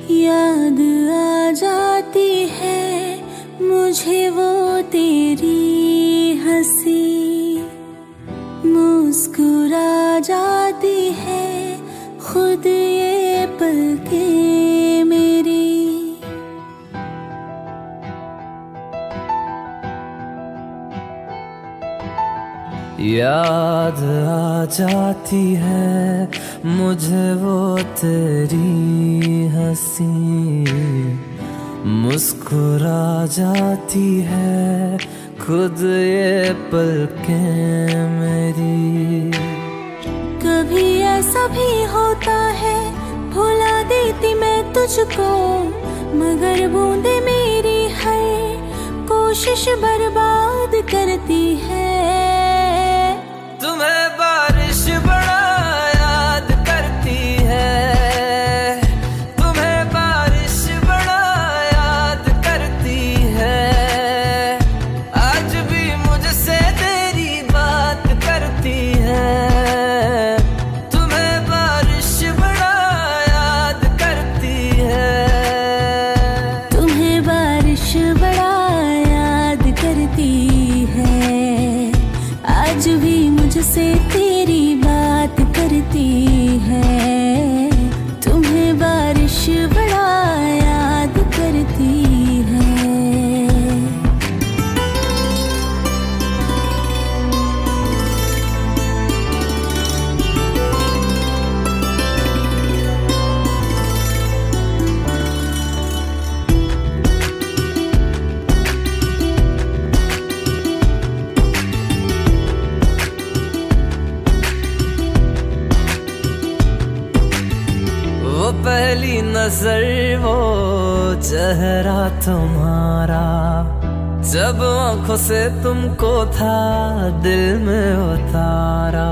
याद आ जाती है मुझे वो तेरी हंसी, मुस्कुरा जाती है खुद ये पलकें मेरी। याद आ जाती है मुझे वो तेरी हंसी, मुस्कुरा जाती है खुद ये पलकें मेरी। कभी ऐसा भी होता है भुला देती मैं तुझको, मगर बूंदे मेरी हर कोशिश बर्बाद करती है। तुम्हें बारिश बड़ा याद करती है, तुम्हें बारिश बड़ा याद करती है, आज भी मुझसे तेरी बात करती है। तुम्हें बारिश बड़ा याद करती है, तुम्हें बारिश बड़ा याद करती है, आज भी मुझसे तेरी बात करती है। तुम्हें बारिश बड़ा याद करती है। पहली नजर वो चेहरा तुम्हारा, जब आंखों से तुमको था दिल में उतारा।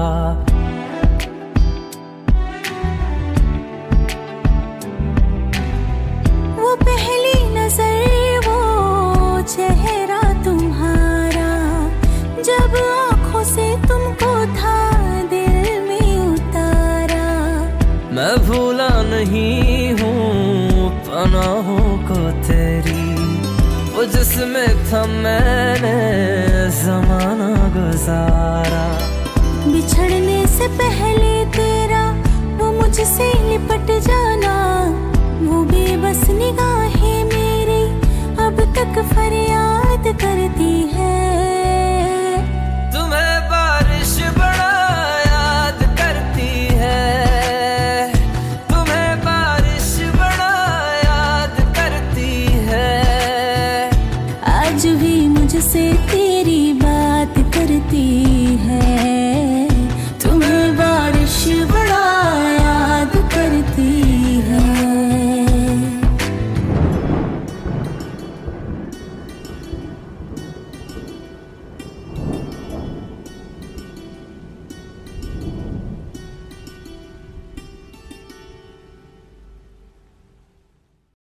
वो पहली नजर वो चेहरा तुम्हारा, जब आंखों से तुमको था दिल में उतारा। मैं भूला नहीं हूँ पनाहों को तेरी, वो जिसमें था मैंने ज़माना गुजारा। बिछड़ने से पहले तेरा वो मुझसे लिपट जाना, वो बेबस निगाहें मेरी अब तक फरियाद करती है। तुम्हें बारिश बड़ा याद करती है, तुम्हें बारिश बड़ा याद करती है, आज भी मुझसे तेरी बात करती